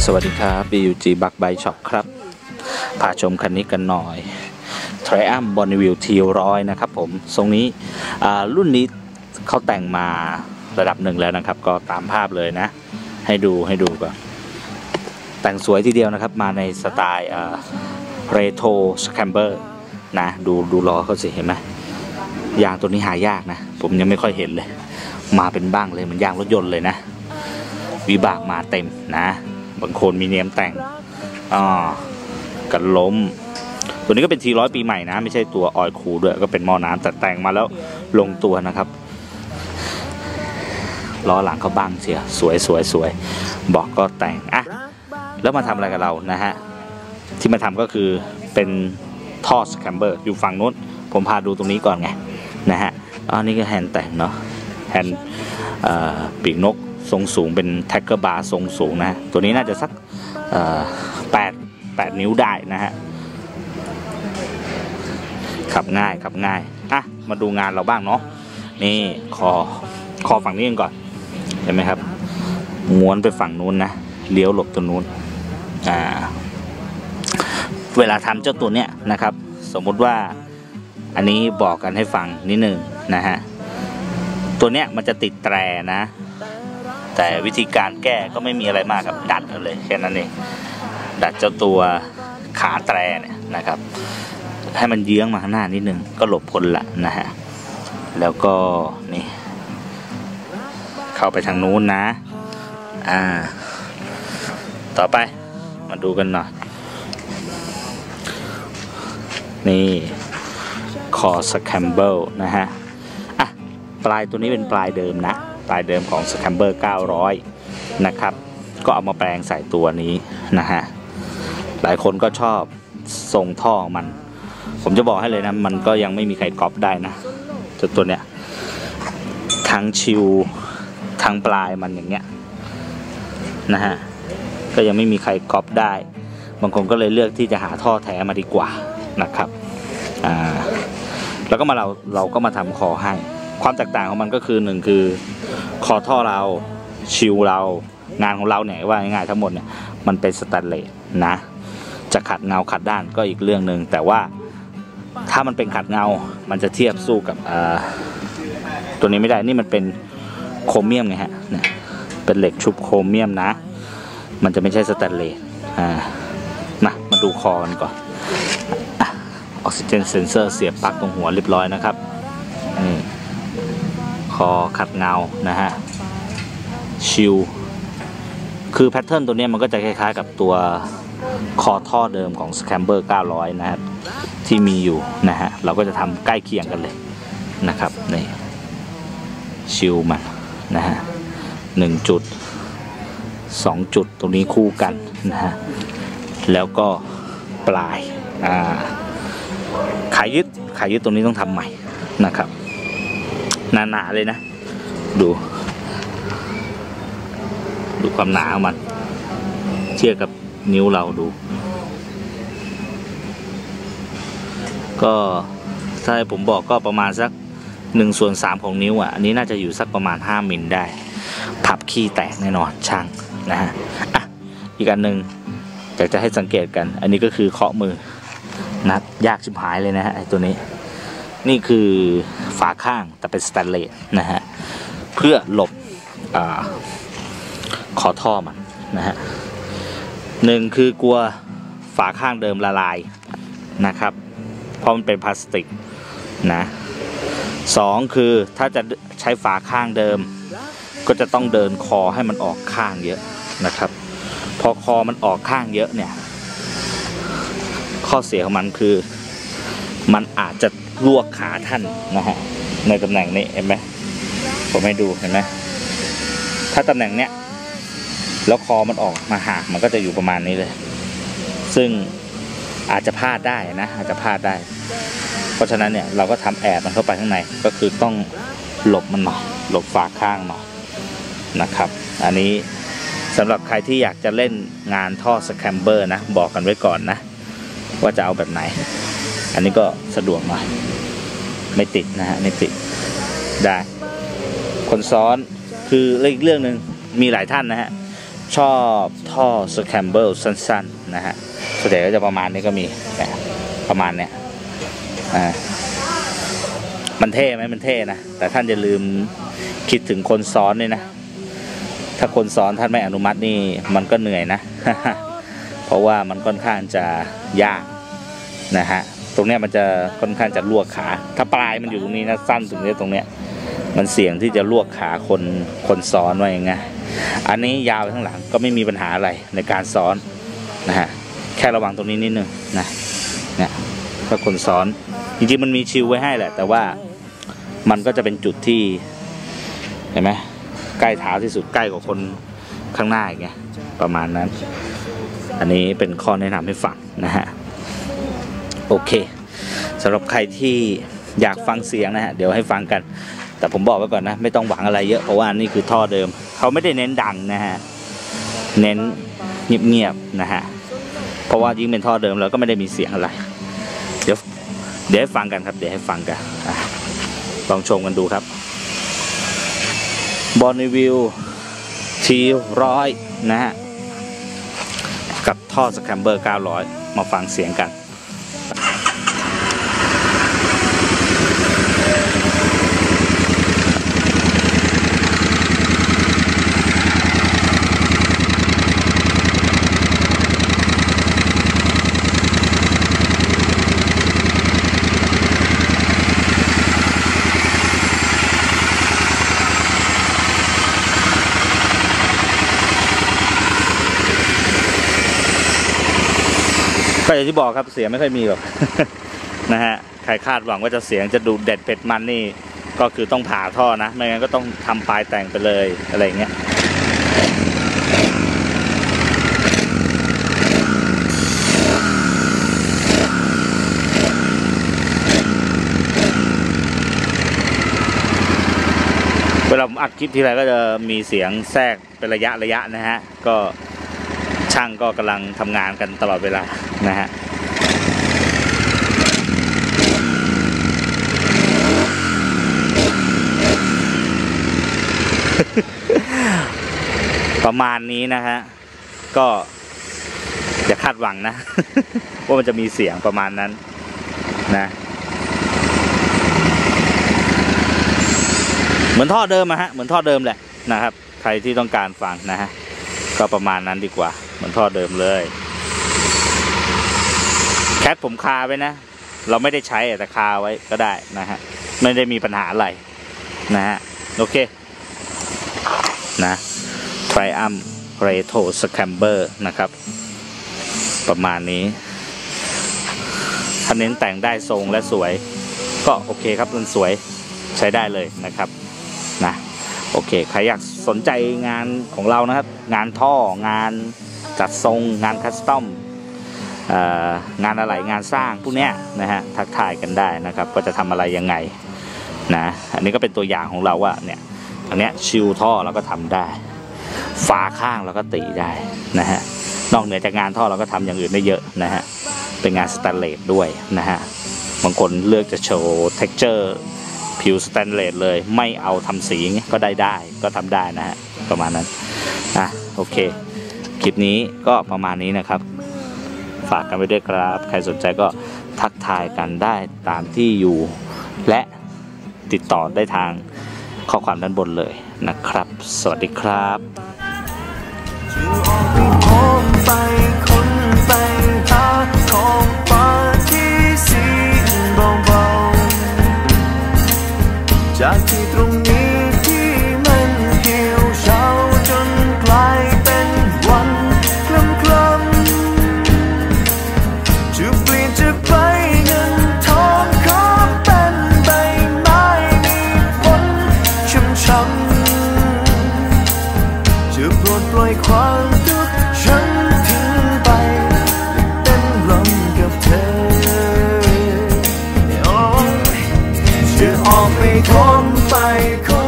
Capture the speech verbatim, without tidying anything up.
สวัสดีครับ บี ยู จี Bug Bike Shop ครับพาชมคันนี้กันหน่อย Triumph Bonneville ที หนึ่งร้อย นะครับผมทรงนี้รุ่นนี้เขาแต่งมาระดับหนึ่งแล้วนะครับก็ตามภาพเลยนะให้ดูให้ดูก่อนแต่งสวยทีเดียวนะครับมาในสไตล์เรโทรสแคมเบอร์นะดูดูล้อเขาสิเห็นไหมยางตัวนี้หายากนะผมยังไม่ค่อยเห็นเลยมาเป็นบ้างเลยเหมือนยางรถยนต์เลยนะวิบากมาเต็มนะบางคนมีเนียมแต่งอ่ากันล้มตัวนี้ก็เป็นทีร้อยปีใหม่นะไม่ใช่ตัวออยล์คูลด้วยก็เป็นหม้อน้ำแต่แต่งมาแล้วลงตัวนะครับล้อหลังเขาบังเสียสวยสวยสวยบอกก็แต่งอ่ะแล้วมาทำอะไรกับเรานะฮะที่มาทำก็คือเป็นท่อสแคมเบอร์อยู่ฝั่งนู้นผมพาดูตรงนี้ก่อนไงนะฮะอันนี้ก็แฮนด์แต่งเนาะแฮนด์ปีกนกทรงสูงเป็นแท็กเกอร์บาร์ทรงสูงนะตัวนี้น่าจะสักแปดแปดนิ้วได้นะฮะขับง่ายขับง่ายอ่ะมาดูงานเราบ้างเนาะนี่คอคอฝั่งนี้กันก่อนเห็นไหมครับม้วนไปฝั่งนู้นนะเลี้ยวหลบตัวนู้นอ่าเวลาทำเจ้าตัวเนี้ยนะครับสมมุติว่าอันนี้บอกกันให้ฟังนิดนึงนะฮะตัวเนี้ยมันจะติดแตรนะแต่วิธีการแก้ก็ไม่มีอะไรมากครับดัดเลยแค่นั้นเองดัดเจ้าตัวขาแตรเนี่ยนะครับให้มันเยื้องมาข้างหน้านิดนึงก็หลบพ้นละนะฮะแล้วก็นี่เข้าไปทางนู้นนะอ่าต่อไปมาดูกันหน่อยนี่คอสแคมเบิลนะฮะอ่ะปลายตัวนี้เป็นปลายเดิมนะปลายเดิมของสแคมเบอร์เก้าร้อยนะครับก็เอามาแปลงใส่ตัวนี้นะฮะหลายคนก็ชอบทรงท่อมันผมจะบอกให้เลยนะมันก็ยังไม่มีใครก๊อปได้นะตัวเนี้ยทั้งชิวทั้งปลายมันอย่างเงี้ยนะฮะก็ยังไม่มีใครก๊อปได้บางคนก็เลยเลือกที่จะหาท่อแท้มาดีกว่านะครับอ่าแล้วก็มาเราเราก็มาทำคอให้ความแตกต่างของมันก็คือหนึ่งคือคอท่อเราชิวเรางานของเราเนี่ยว่าง่ายๆทั้งหมดเนี่ยมันเป็นสแตนเลสนะจะขัดเงาขัดด้านก็อีกเรื่องหนึ่งแต่ว่าถ้ามันเป็นขัดเงามันจะเทียบสู้กับตัวนี้ไม่ได้นี่มันเป็นโครเมียมไงฮะเนี่ยเป็นเหล็กชุบโครเมียมนะมันจะไม่ใช่สแตนเลสอ่ามามาดูคอกันก่อนออกซิเจนเซนเซอร์เสียบปลั๊กตรงหัวเรียบร้อยนะครับนี่คอขัดเงานะฮะชิลคือแพทเทิร์นตัวนี้มันก็จะคล้ายๆกับตัวคอท่อเดิมของ Scamber เก้าร้อยนะครับที่มีอยู่นะฮะเราก็จะทำใกล้เคียงกันเลยนะครับนี่ชิลมันนะฮะหนึ่งจุดสองจุดตรงนี้คู่กันนะฮะแล้วก็ปลายอ่าขายึดขายึดตรงนี้ต้องทำใหม่นะครับหนาๆเลยนะดูดูความหนาของมันเทียบกับนิ้วเราดูก็ถ้าผมบอกก็ประมาณสักหนึ่งส่วนสามของนิ้วอ่ะอันนี้น่าจะอยู่สักประมาณห้ามิลได้พับขี้แตกแน่นอนช่างนะฮะอ่ะอีกอันหนึ่งอยากจะให้สังเกตกันอันนี้ก็คือเคาะมือนัดยากชิบหายเลยนะฮะไอ้ตัวนี้นี่คือฝาข้างแต่เป็นสแตนเลสนะฮะเพื่อหลบอ่าคอท่อมันนะฮะหนึ่งคือกลัวฝาข้างเดิมละลายนะครับเพราะมันเป็นพลาสติกนะสองคือถ้าจะใช้ฝาข้างเดิมก็จะต้องเดินคอให้มันออกข้างเยอะนะครับพอคอมันออกข้างเยอะเนี่ยข้อเสียของมันคือมันอาจจะลวกขาท่านนะฮะในตำแหน่งนี้เห็นไหมผมให้ดูเห็นไหมถ้าตำแหน่งเนี้ยแล้วคอมันออกมาหักมันก็จะอยู่ประมาณนี้เลยซึ่งอาจจะพลาดได้นะอาจจะพลาดได้เพราะฉะนั้นเนี่ยเราก็ทำแอบมันเข้าไปข้างในก็คือต้องหลบมันหน่อยหลบฝาข้างหน่อยนะครับอันนี้สำหรับใครที่อยากจะเล่นงานท่อสแคมเบอร์นะบอกกันไว้ก่อนนะว่าจะเอาแบบไหนอันนี้ก็สะดวกหน่อยไม่ติดนะฮะไม่ติดได้คนซ้อนคืออีกเรื่องหนึ่งมีหลายท่านนะฮะชอบท่อสแคมเบิลสั้นๆนะฮะส่วนใหญ่ก็จะประมาณนี้ก็มีประมาณเนี้ยอ่ามันเท่ไหมมันเท่นะแต่ท่านอย่าลืมคิดถึงคนซ้อนด้วยนะถ้าคนซ้อนท่านไม่อนุมัตินี่มันก็เหนื่อยนะ เพราะว่ามันค่อนข้างจะยากนะฮะตรงเนี้ยมันจะค่อนข้างจะลวกขาถ้าปลายมันอยู่ตรงนี้นะสั้นถึงนี้ตรงเนี้ยมันเสี่ยงที่จะลวกขาคนคนซ้อนไว้ยังไงอันนี้ยาวไปข้างหลังก็ไม่มีปัญหาอะไรในการซ้อนนะฮะแค่ระวังตรงนี้นิดนึงนะเนี่ยถ้าคนซ้อนจริงๆมันมีชิลไว้ให้แหละแต่ว่ามันก็จะเป็นจุดที่เห็นไหมใกล้เท้าที่สุดใกล้กว่าคนข้างหน้าอย่างเงี้ยประมาณนั้นอันนี้เป็นข้อแนะนำให้ฟังนะฮะโอเคสำหรับใครที่อยากฟังเสียงนะฮะเดี๋ยวให้ฟังกันแต่ผมบอกไว้ก่อนนะไม่ต้องหวังอะไรเยอะเพราะว่านี่คือท่อเดิมเขาไม่ได้เน้นดังนะฮะเน้นเงียบๆนะฮะเพราะว่ายิ่งเป็นท่อเดิมเราก็ไม่ได้มีเสียงอะไรเดี๋ยวเดี๋ยวให้ฟังกันครับเดี๋ยวให้ฟังกันลองชมกันดูครับบอนนีวิวทีร้อยนะฮะกับท่อสแคมเบอร์เก้าร้อยมาฟังเสียงกันก็อย่างที่บอกครับเสียงไม่ค่อยมีหรอก นะฮะใครคาดหวังว่าจะเสียงจะดูเด็ดเผ็ดมันนี่ก็คือต้องผ่าท่อนะไม่งั้นก็ต้องทำปลายแต่งไปเลยอะไรอย่างเงี้ยเวลาผมอัดคลิปทีไรก็จะมีเสียงแทรกเป็นระยะระยะนะฮะก็ช่างก็กำลังทำงานกันตลอดเวลานะฮะประมาณนี้นะฮะก็อย่าคาดหวังนะ ว่ามันจะมีเสียงประมาณนั้นนะเหมือนท่อเดิมอะฮะเหมือนท่อเดิมแหละนะครับใครที่ต้องการฟังนะฮะก็ประมาณนั้นดีกว่าเหมือนท่อเดิมเลยแคทผมคาไว้นะเราไม่ได้ใช้แต่คาไว้ก็ได้นะฮะไม่ได้มีปัญหาอะไรนะฮะโอเคนะไทรอัมเรโทรสแคมเบอร์นะครับประมาณนี้ถ้าเน้นแต่งได้ทรงและสวยก็โอเคครับมันสวยใช้ได้เลยนะครับนะโอเคใครอยากสนใจงานของเรานะครับงานท่องานจัดทรงงานคัสตอมงานอะไรงานสร้างพวกเนี้ยนะฮะทักทายกันได้นะครับก็จะทำอะไรยังไงนะอันนี้ก็เป็นตัวอย่างของเราว่าเนี่ยอันเนี้ยชิลท่อเราก็ทำได้ฝาข้างเราก็ตีได้นะฮะนอกเหนือจากงานท่อเราก็ทำอย่างอื่นได้เยอะนะฮะเป็นงานสแตนเลสด้วยนะฮะบางคนเลือกจะโชว์เท็กเจอร์ผิวสแตนเลสเลยไม่เอาทำสีก็ได้ได้ก็ทำได้นะฮะประมาณนั้นอ่ะโอเคคลิปนี้ก็ประมาณนี้นะครับฝากกันไว้ด้วยครับใครสนใจก็ทักทายกันได้ตามที่อยู่และติดต่อได้ทางข้อความด้านบนเลยนะครับสวัสดีครับไปคนไปหาของฟ้าที่สีเบาๆจากที่ตรงนี้ที่มันเหี่ยวเฉาจนกลายเป็นวันคล้ำคล้ำจะเปลี่ยนจากใบเงินทองขอเป็นใบไม้มีผลช้ำๆจะปลดปล่อยความทุกข์ฉันทิ้งไปเต้นรำกับเธอจะออกไปคนไป